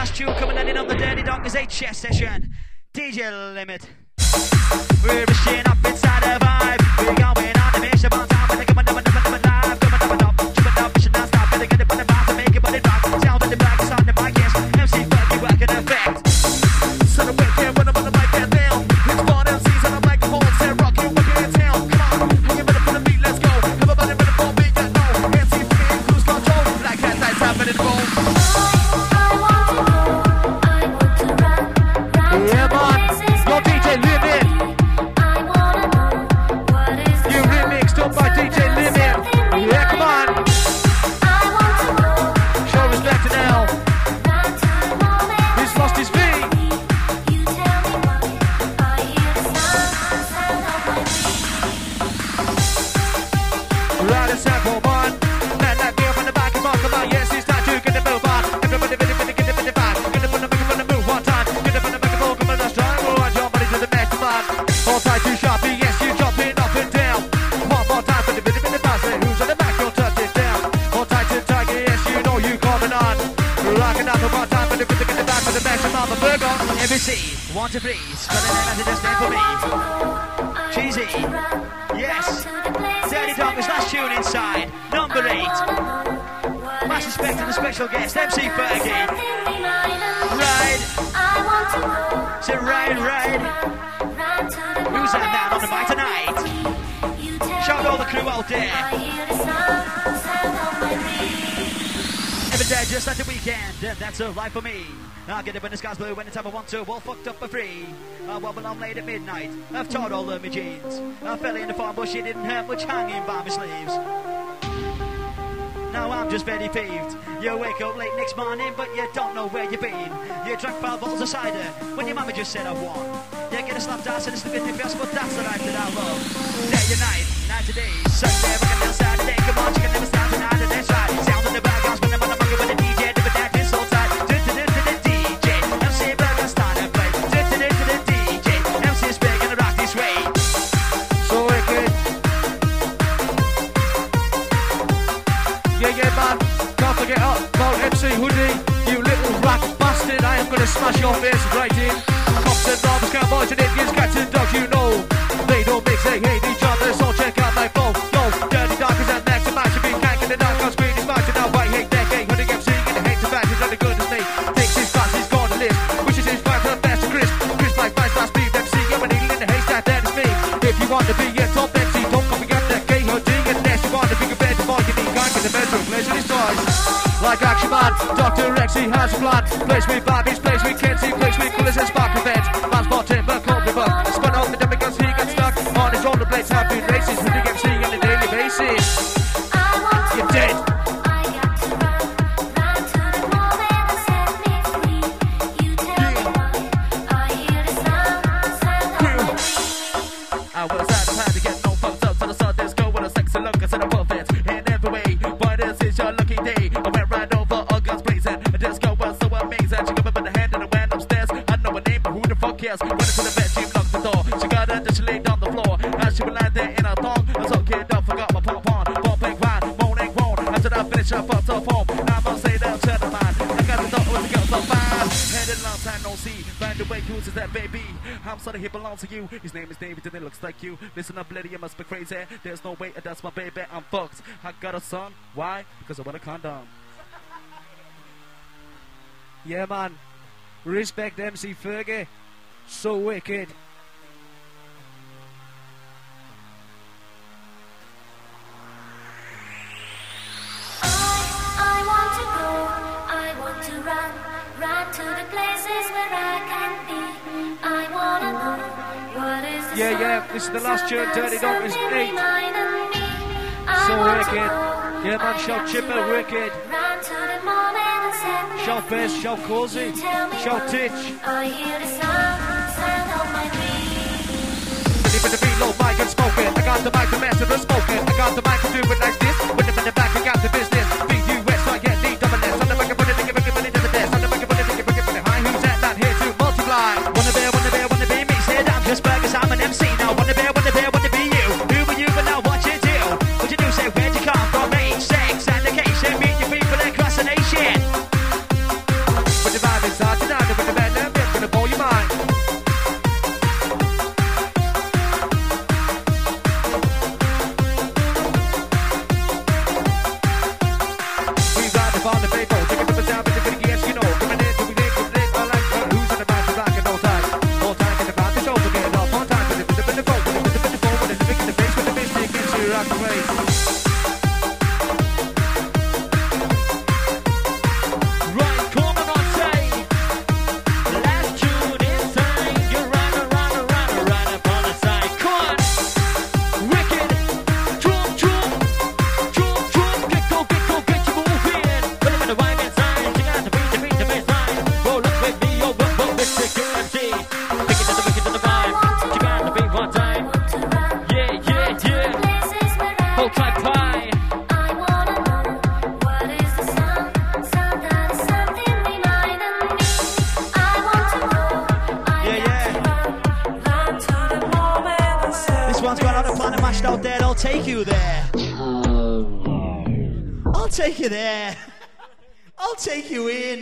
last tune coming in on the Dirty Doctors 8 chess session. DJ Limit. We're machine up inside a vibe. We're going on the mission on time. We're coming up, live. Coming up, should not stop. Better get it on the bounce and make it body rock. Sound in the back, it's on the mic, yes. MC Fergie working effect. So the weekend when I'm on the mic, get down. It's one MCs on the microphone. Say rock, you working in town. Come on, hang your better for the beat, let's go. Everybody ready for me, get no. MC Fergie, cruise control. Black hat, nice happening, boom. Yeah, man. Your DJ Limit. You remixed up by DJ Limit. Yeah, come on. Show respect to now. He's lost his feet. Right and sample, man. Man, that girl from the back is on. Come on, yes, it's time to get the move on. Everybody, get the back. Get up on the move one time. Get up on the microphone, come on, let's try. Roll your body to the next man. All tight to sharpie, yes, you jumping up and down. One more time for the bit of bounce. Who's on the back, you'll touch it down. All tight to tiger, yes, you know you coming on. Rocking up one time for the bit to get the back for the maximum. The burger. MBC, 1 to 3. Spelling in as it just stand for me. Cheesy. Yes. Dirty Doctors, last tune inside. Number 8. Mass respect to the special guest, MC Fergie. Ride. Say ride. Who's that man on the mic tonight? Shout all the crew out there. Every day just like the weekend, and that's a life for me. I'll get up when the sky's blue anytime I want to, all fucked up for free. I wobble on late at midnight, I've torn all of my jeans. I fell in the farm bush, it didn't have much hanging by my sleeves. Now I'm just very peeved. You wake up late next morning, but you don't know where you've been. You drank 5 bottles of cider, when your mama just said I won. You get a slap dance and a slip in your face, but that's the life that I love. Day and night, night to day, Sunday, we can now Saturday. Come on, you can never stand tonight, and that's right. Sound in the background, when I'm on the monkey with the DJ, never that this whole time. Do to the DJ, MC Burger start to play. Do to the DJ, MC is big and rock this way. So wicked. Yeah, man, can't forget up about MC Hoodie. You little rat bastard, I am gonna smash your face right in. Cops and robbers, cowboys and Indians, cats and dogs, you know. They don't mix, they hate each other, so check out my flow. Yo, Dirty Doctors and Max and Mash, you been canking the dark on screen, is matching out white hate decade. Hoodie MC and the hate to back, he's not the good as me. Takes his fast, he's gone to list. Wishes his back for the best of Chris. Chris like Vice Last Speed MC, you're a needle in the haystack, that is me. If you want to be a top MC, don't copy out that K-Hood unless you want to be a better boy, you need guys in the bedroom, pleasure his toys. Like Action Man, Dr. X, he has a plan. Plays with Barbies, plays with Kenzie, plays with colours and sparkle beds. Man's bought him a cold river. Spun out the demigons, he gets stuck. On his roller blades have been races with the MC on a daily basis. You're dead. I was out of time to get no fucked up, so the sun disco with a sexy look, I said I'm perfect in every way. But this is your lucky day. I went right over all guns blazing. The disco was so amazing. She got up in the hand and I went upstairs. I know her name, but who the fuck cares? Went into the bed, she locked the door. She got her, then she laid on the floor. As she would lie there in her thong, I was okay, don't forgot my pom-pom. Ball playing wine, moan and groan. After I finished, I fucked up home. Now I'm gonna say that I'm shut up, man. I got the door with the girls so fine. Had a long time no see. Find the way, who's is that baby? I'm sorry, he belongs to you. His name is David and it looks like you. Listen up, lady, you must be crazy. There's no way that's my baby, I'm fucked. I got a son, why? Because I want a condom. Yeah, man. Respect MC Fergie. So wicked. I want to go, I want to run to the places where I can be. I wanna know what is the Yeah, this is the last tune, Dirty Doctors 8. So wicked. Yeah, man, shout Chipper, wicked. Shout Bass, shout Cozy, shout Titch. I hear the sound of my feet. With the beat, low mic and smoking. I got the mic to master and smoking. I got the mic to do it like this. With them in the back, I got the business. B-U-S, I get D-double-S. On the mic, I put it, think it, bring it to the desk. On the mic, I put it, think it, bring it high. Who's that man here to multiply? Wanna be me, said I'm just burgers, I'm an MC. Now wanna be you. Who are you, but now what you do? What you do, say where'd you come from? Age, sex, and location. Meet your people across the nation. With the vibe on the people. Taking up a sound, but the video, yes, you know. Coming in, doing it, I like who's on the back, rock and all time. All time, get about the show, forget it all. Fun time, with the phone, with the phone, with the big in the face, with the mystic, and she rock away. Out there, I'll take you there. I'll take you there. I'll take you in.